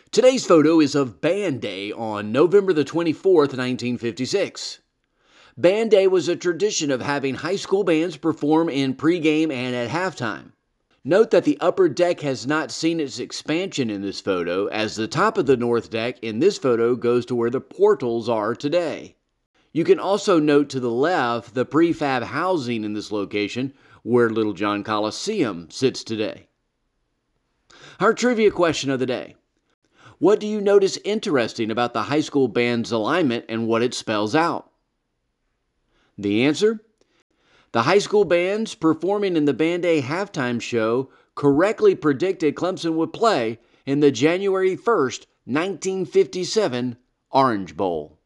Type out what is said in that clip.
Today's photo is of Band Day on November the 24th, 1956. Band Day was a tradition of having high school bands perform in pregame and at halftime. Note that the upper deck has not seen its expansion in this photo, as the top of the north deck in this photo goes to where the portals are today. You can also note to the left the prefab housing in this location where Littlejohn Coliseum sits today. Our trivia question of the day. What do you notice interesting about the high school band's alignment and what it spells out? The answer? The high school bands performing in the Band Day halftime show correctly predicted Clemson would play in the January 1st, 1957 Orange Bowl.